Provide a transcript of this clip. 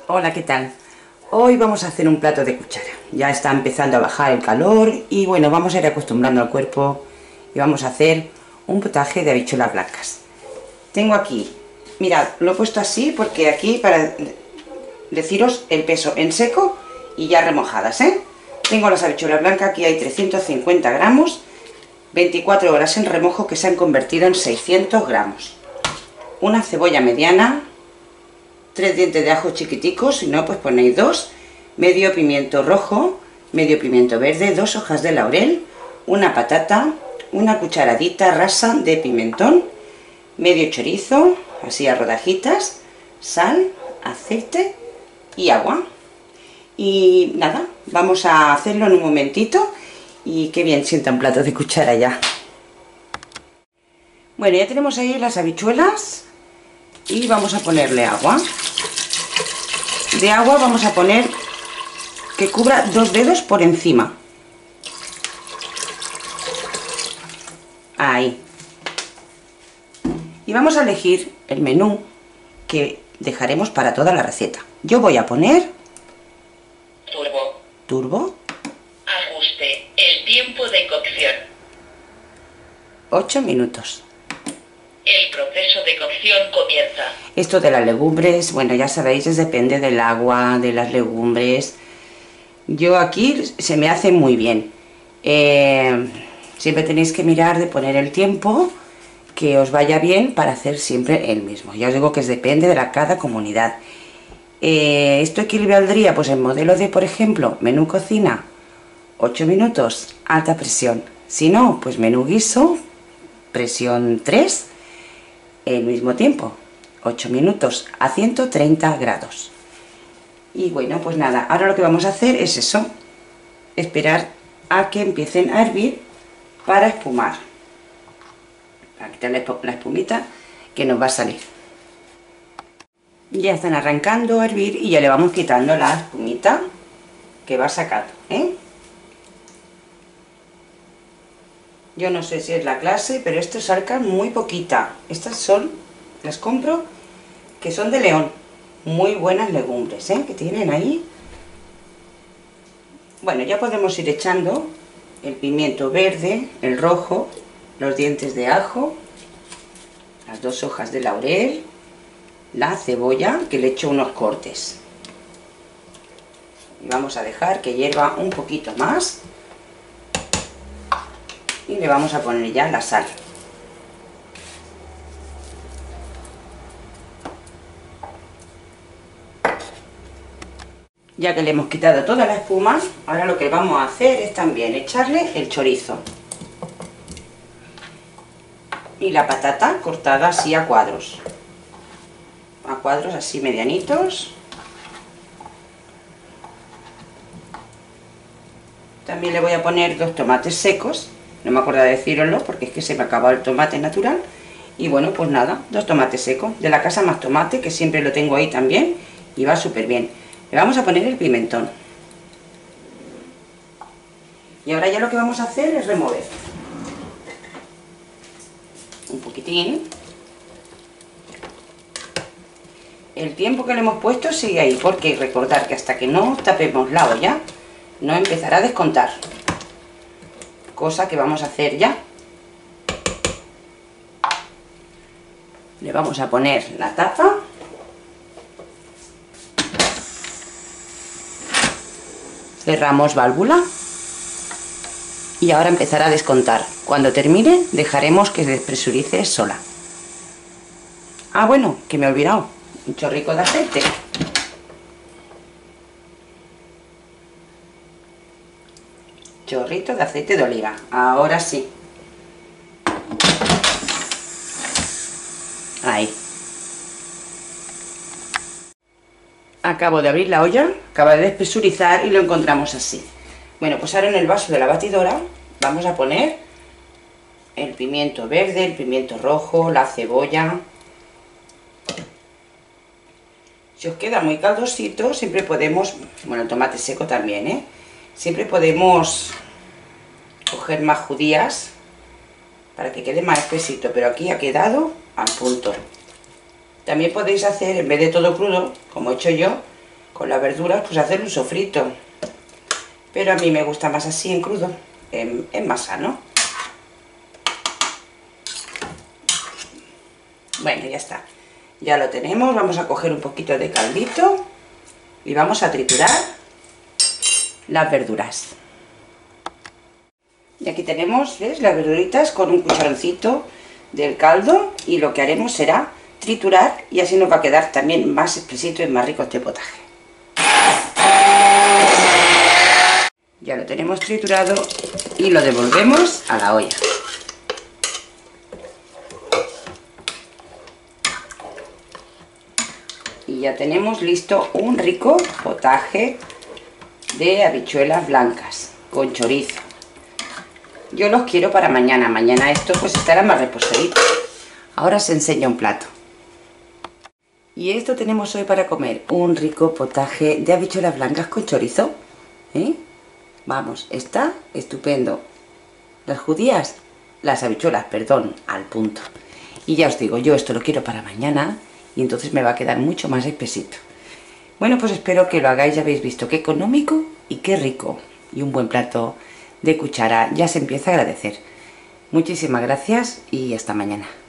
Hola, ¿qué tal? Hoy vamos a hacer un plato de cuchara. Ya está empezando a bajar el calor y bueno, vamos a ir acostumbrando al cuerpo y vamos a hacer un potaje de habichuelas blancas. Tengo aquí, mirad, lo he puesto así porque aquí para deciros el peso en seco y ya remojadas, ¿eh? Tengo las habichuelas blancas, aquí hay 350 gramos, 24 horas en remojo que se han convertido en 600 gramos. Una cebolla mediana, 3 dientes de ajo chiquiticos, si no pues ponéis 2, medio pimiento rojo, medio pimiento verde, 2 hojas de laurel, una patata, una cucharadita rasa de pimentón, medio chorizo, así a rodajitas, sal, aceite y agua. Y nada, vamos a hacerlo en un momentito y qué bien sienta un plato de cuchara ya. Bueno, ya tenemos ahí las habichuelas y vamos a ponerle agua. De agua vamos a poner que cubra 2 dedos por encima. Ahí. Y vamos a elegir el menú que dejaremos para toda la receta. Yo voy a poner turbo. Ajuste el tiempo de cocción. 8 minutos. El proceso de cocción comienza. Esto de las legumbres, bueno, ya sabéis, depende del agua, de las legumbres. Yo aquí se me hace muy bien. Siempre tenéis que mirar de poner el tiempo que os vaya bien para hacer siempre el mismo. Ya os digo que depende de cada comunidad. ¿Esto equivaldría? Pues en modelo de, por ejemplo, menú cocina, 8 minutos, alta presión. Si no, pues menú guiso, presión 3, el mismo tiempo, 8 minutos a 130 grados. Y bueno, pues nada, ahora lo que vamos a hacer es eso, esperar a que empiecen a hervir para espumar, para quitarle la espumita que nos va a salir. Ya están arrancando a hervir y ya le vamos quitando la espumita que va sacando, ¿eh? Yo no sé si es la clase, pero estos sacan muy poquita. Estas son, las compro, que son de León. Muy buenas legumbres, ¿eh? Que tienen ahí. Bueno, ya podemos ir echando el pimiento verde, el rojo, los dientes de ajo, las 2 hojas de laurel, la cebolla, que le echo unos cortes. Y vamos a dejar que hierva un poquito más. Y le vamos a poner ya la sal. Ya que le hemos quitado toda la espuma, ahora lo que vamos a hacer es también echarle el chorizo. Y la patata cortada así a cuadros. A cuadros así medianitos. También le voy a poner 2 tomates secos. No me acuerdo de decíroslo porque es que se me acabó el tomate natural. Y bueno, pues nada, 2 tomates secos. De la casa más tomate, que siempre lo tengo ahí también. Y va súper bien. Le vamos a poner el pimentón. Y ahora ya lo que vamos a hacer es remover. Un poquitín. El tiempo que le hemos puesto sigue ahí, porque recordar que hasta que no tapemos la olla, no empezará a descontar. Cosa que vamos a hacer ya. Le vamos a poner la tapa. Cerramos válvula. Y ahora empezará a descontar. Cuando termine, dejaremos que despresurice sola. Ah, bueno, que me he olvidado. Un chorrico de aceite. Chorrito de aceite de oliva. Ahora sí. Ahí. Acabo de abrir la olla, acaba de despresurizar y lo encontramos así. Bueno, pues ahora en el vaso de la batidora vamos a poner el pimiento verde, el pimiento rojo, la cebolla. Si os queda muy caldosito, siempre podemos, bueno, el tomate seco también, ¿eh? Siempre podemos coger más judías para que quede más espesito, pero aquí ha quedado al punto. También podéis hacer, en vez de todo crudo, como he hecho yo, con las verduras, pues hacer un sofrito. Pero a mí me gusta más así en crudo, es más sano. Bueno, ya está. Ya lo tenemos, vamos a coger un poquito de caldito y vamos a triturar las verduras. Y aquí tenemos, ¿ves?, las verduritas con un cucharoncito del caldo, y lo que haremos será triturar y así nos va a quedar también más exquisito y más rico este potaje. Ya lo tenemos triturado y lo devolvemos a la olla. Y ya tenemos listo un rico potaje de habichuelas blancas con chorizo. Yo los quiero para mañana. Mañana esto pues estará más reposadito. Ahora os enseño un plato. Y esto tenemos hoy para comer, un rico potaje de habichuelas blancas con chorizo. Vamos, está estupendo. Las judías, las habichuelas, perdón, al punto. Y ya os digo, yo esto lo quiero para mañana y entonces me va a quedar mucho más espesito. Bueno, pues espero que lo hagáis. Ya habéis visto qué económico y qué rico. Y un buen plato de cuchara ya se empieza a agradecer. Muchísimas gracias y hasta mañana.